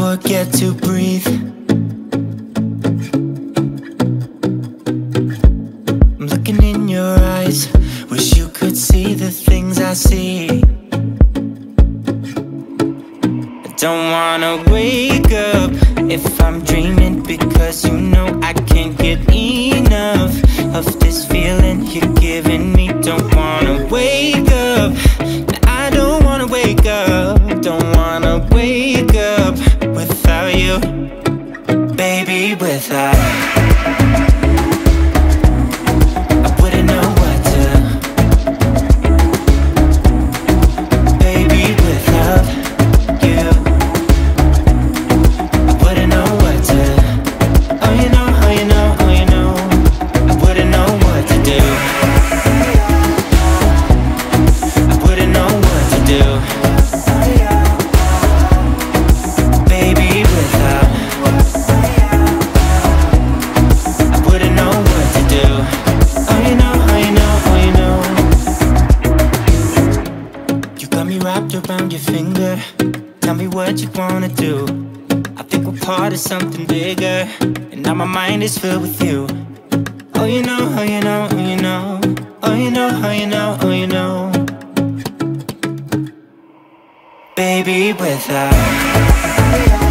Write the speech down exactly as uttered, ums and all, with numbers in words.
forget to breathe. I'm looking in your eyes, wish you could see the things I see. I don't wanna wake up if I'm dreaming, because you know I can't get enough of this feeling you're giving me. Don't wanna wake up, I don't wanna wake up. Don't wanna wake up without you, baby, without. I wouldn't know what to, baby, without you. I wouldn't know what to, oh you know, oh you know, oh you know. I wouldn't know what to do. I wouldn't know what to do. Around your finger, tell me what you wanna do. I think we're part of something bigger, and now my mind is filled with you. Oh you know, oh you know, oh you know. Oh you know, oh you know, oh you know. Baby, without